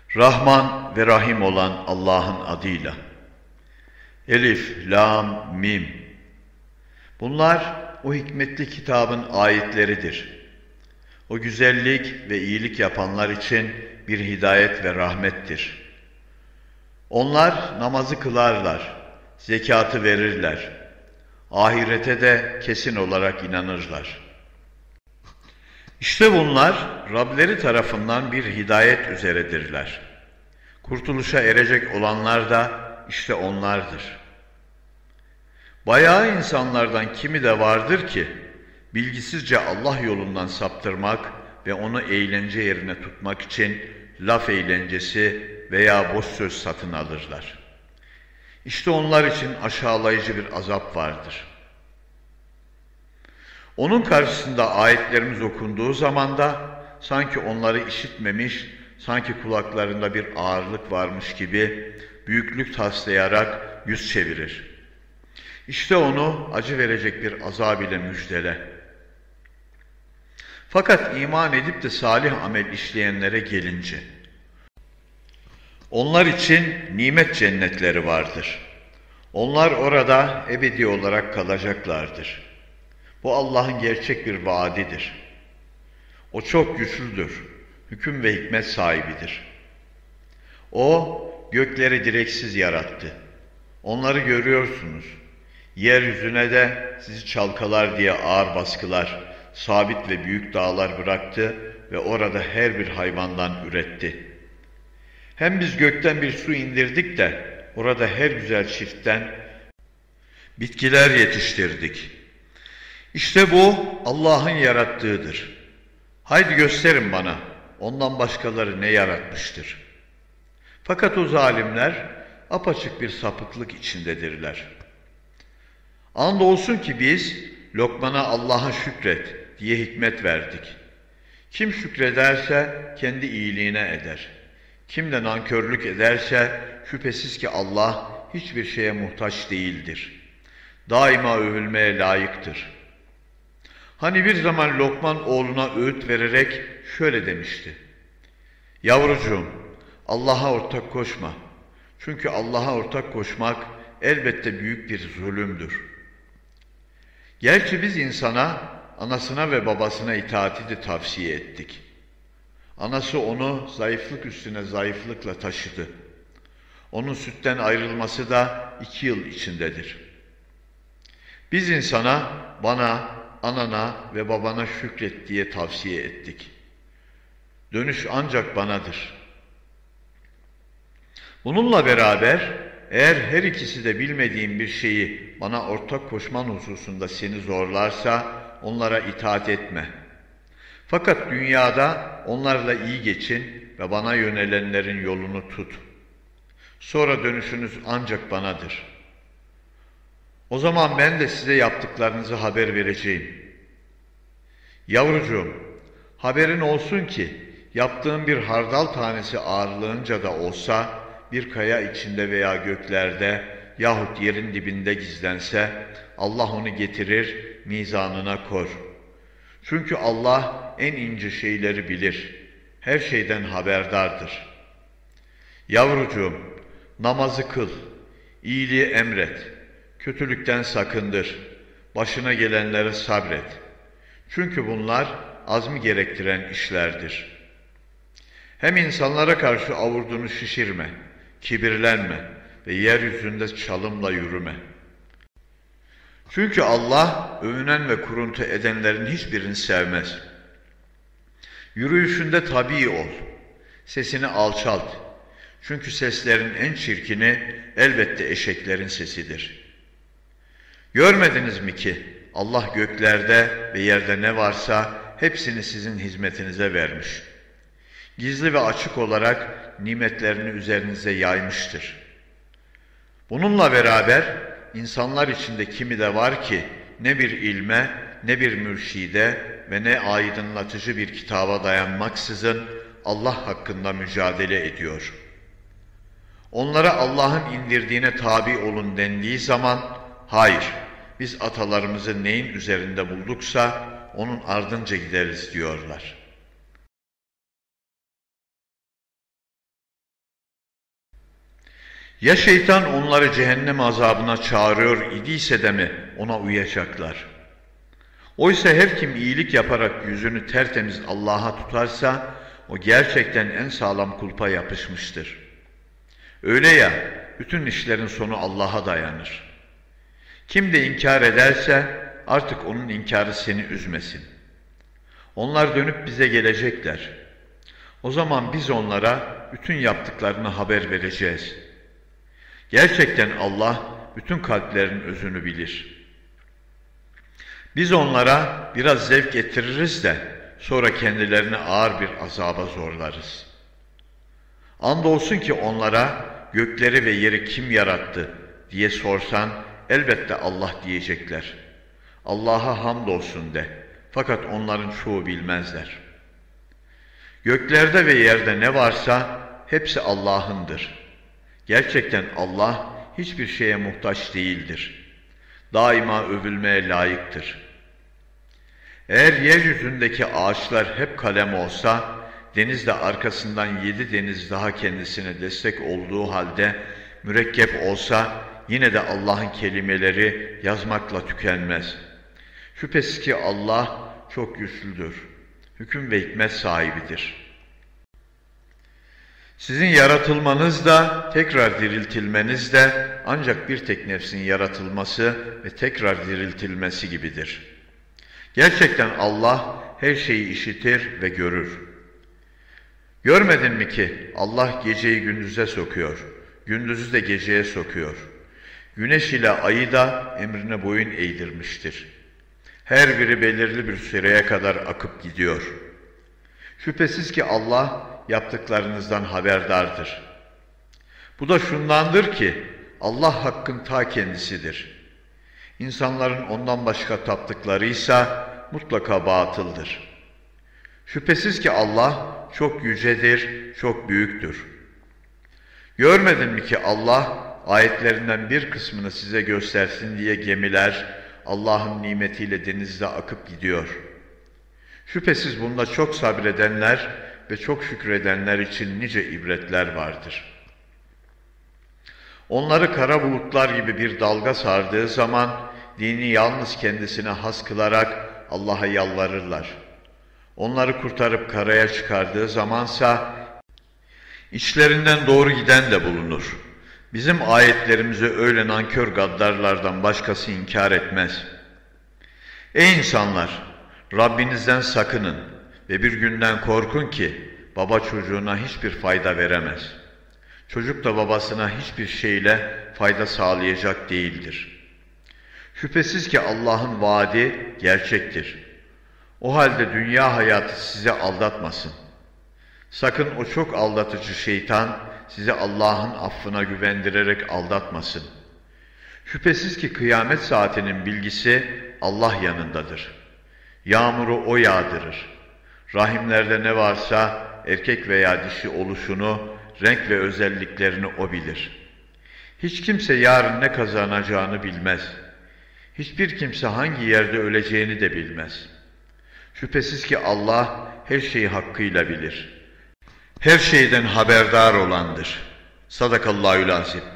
Rahman ve Rahim olan Allah'ın adıyla. Elif, Lam, Mim. Bunlar o hikmetli kitabın ayetleridir. O güzellik ve iyilik yapanlar için bir hidayet ve rahmettir. Onlar namazı kılarlar, zekatı verirler. Ahirete de kesin olarak inanırlar. İşte bunlar Rableri tarafından bir hidayet üzeredirler. Kurtuluşa erecek olanlar da işte onlardır. Bayağı insanlardan kimi de vardır ki, bilgisizce Allah yolundan saptırmak ve onu eğlence yerine tutmak için laf eğlencesi veya boş söz satın alırlar. İşte onlar için aşağılayıcı bir azap vardır. Onun karşısında ayetlerimiz okunduğu zaman da sanki onları işitmemiş, sanki kulaklarında bir ağırlık varmış gibi büyüklük taslayarak yüz çevirir. İşte onu acı verecek bir azab ile müjdele. Fakat iman edip de salih amel işleyenlere gelince, onlar için nimet cennetleri vardır. Onlar orada ebedi olarak kalacaklardır. Bu Allah'ın gerçek bir vaadidir. O çok güçlüdür, hüküm ve hikmet sahibidir. O gökleri direksiz yarattı. Onları görüyorsunuz. Yeryüzüne de sizi çalkalar diye ağır baskılar, sabit ve büyük dağlar bıraktı ve orada her bir hayvandan üretti. Hem biz gökten bir su indirdik de orada her güzel çiftten bitkiler yetiştirdik. İşte bu Allah'ın yarattığıdır. Haydi gösterin bana, ondan başkaları ne yaratmıştır. Fakat o zalimler apaçık bir sapıklık içindedirler. Andolsun ki biz Lokman'a Allah'a şükret diye hikmet verdik. Kim şükrederse kendi iyiliğine eder. Kim de nankörlük ederse şüphesiz ki Allah hiçbir şeye muhtaç değildir. Daima övülmeye layıktır. Hani bir zaman Lokman oğluna öğüt vererek şöyle demişti. Yavrucuğum, Allah'a ortak koşma. Çünkü Allah'a ortak koşmak elbette büyük bir zulümdür. Gerçi biz insana, anasına ve babasına itaati de tavsiye ettik. Anası onu zayıflık üstüne zayıflıkla taşıdı. Onun sütten ayrılması da 2 yıl içindedir. Biz insana, bana, anana ve babana şükret diye tavsiye ettik. Dönüş ancak banadır. Bununla beraber eğer her ikisi de bilmediğin bir şeyi bana ortak koşman hususunda seni zorlarsa onlara itaat etme. Fakat dünyada onlarla iyi geçin ve bana yönelenlerin yolunu tut. Sonra dönüşünüz ancak banadır. O zaman ben de size yaptıklarınızı haber vereceğim. Yavrucuğum, haberin olsun ki yaptığın bir hardal tanesi ağırlığınca da olsa bir kaya içinde veya göklerde yahut yerin dibinde gizlense Allah onu getirir, mizanına kor. Çünkü Allah en ince şeyleri bilir, her şeyden haberdardır. Yavrucuğum, namazı kıl, iyiliği emret, kötülükten sakındır, başına gelenlere sabret. Çünkü bunlar azmi gerektiren işlerdir. Hem insanlara karşı avurdunu şişirme, kibirlenme ve yeryüzünde çalımla yürüme. Çünkü Allah övünen ve kuruntu edenlerin hiçbirini sevmez. Yürüyüşünde tabii ol, sesini alçalt. Çünkü seslerin en çirkini elbette eşeklerin sesidir. Görmediniz mi ki Allah göklerde ve yerde ne varsa hepsini sizin hizmetinize vermiş. Gizli ve açık olarak nimetlerini üzerinize yaymıştır. Bununla beraber insanlar içinde kimi de var ki ne bir ilme, ne bir mürşide ve ne aydınlatıcı bir kitaba dayanmaksızın Allah hakkında mücadele ediyor. Onlara Allah'ın indirdiğine tabi olun dendiği zaman, hayır, biz atalarımızı neyin üzerinde bulduksa onun ardınca gideriz diyorlar. Ya şeytan onları cehennem azabına çağırıyor idiyse de mi ona uyacaklar? Oysa her kim iyilik yaparak yüzünü tertemiz Allah'a tutarsa o gerçekten en sağlam kulpa yapışmıştır. Öyle ya, bütün işlerin sonu Allah'a dayanır. Kim de inkar ederse artık onun inkarı seni üzmesin. Onlar dönüp bize gelecekler. O zaman biz onlara bütün yaptıklarını haber vereceğiz. Gerçekten Allah bütün kalplerin özünü bilir. Biz onlara biraz zevk getiririz de sonra kendilerini ağır bir azaba zorlarız. Andolsun ki onlara gökleri ve yeri kim yarattı diye sorsan elbette Allah diyecekler. Allah'a hamdolsun de. Fakat onların çoğu bilmezler. Göklerde ve yerde ne varsa hepsi Allah'ındır. Gerçekten Allah hiçbir şeye muhtaç değildir. Daima övülmeye layıktır. Eğer yeryüzündeki ağaçlar hep kalem olsa, deniz de arkasından 7 deniz daha kendisine destek olduğu halde mürekkep olsa, yine de Allah'ın kelimeleri yazmakla tükenmez. Şüphesiz ki Allah çok güçlüdür, hüküm ve hikmet sahibidir. Sizin yaratılmanız da, tekrar diriltilmeniz de ancak bir tek nefsin yaratılması ve tekrar diriltilmesi gibidir. Gerçekten Allah her şeyi işitir ve görür. Görmedin mi ki Allah geceyi gündüze sokuyor, gündüzü de geceye sokuyor. Güneş ile ayı da emrine boyun eğdirmiştir. Her biri belirli bir süreye kadar akıp gidiyor. Şüphesiz ki Allah yaptıklarınızdan haberdardır. Bu da şundandır ki Allah hakkın ta kendisidir. İnsanların ondan başka taptıklarıysa mutlaka batıldır. Şüphesiz ki Allah çok yücedir, çok büyüktür. Görmedin mi ki Allah ayetlerinden bir kısmını size göstersin diye gemiler Allah'ın nimetiyle denizde akıp gidiyor. Şüphesiz bunda çok sabredenler ve çok şükredenler için nice ibretler vardır. Onları kara bulutlar gibi bir dalga sardığı zaman dini yalnız kendisine has kılarak Allah'a yalvarırlar. Onları kurtarıp karaya çıkardığı zamansa içlerinden doğru giden de bulunur. Bizim ayetlerimizi öyle nankör gaddarlardan başkası inkar etmez. Ey insanlar! Rabbinizden sakının ve bir günden korkun ki baba çocuğuna hiçbir fayda veremez. Çocuk da babasına hiçbir şeyle fayda sağlayacak değildir. Şüphesiz ki Allah'ın vaadi gerçektir. O halde dünya hayatı sizi aldatmasın. Sakın o çok aldatıcı şeytan sizi Allah'ın affına güvendirerek aldatmasın. Şüphesiz ki kıyamet saatinin bilgisi Allah yanındadır. Yağmuru O yağdırır. Rahimlerde ne varsa erkek veya dişi oluşunu, renk ve özelliklerini O bilir. Hiç kimse yarın ne kazanacağını bilmez. Hiçbir kimse hangi yerde öleceğini de bilmez. Şüphesiz ki Allah her şeyi hakkıyla bilir. Her şeyden haberdar olandır. Sadakallahül azim.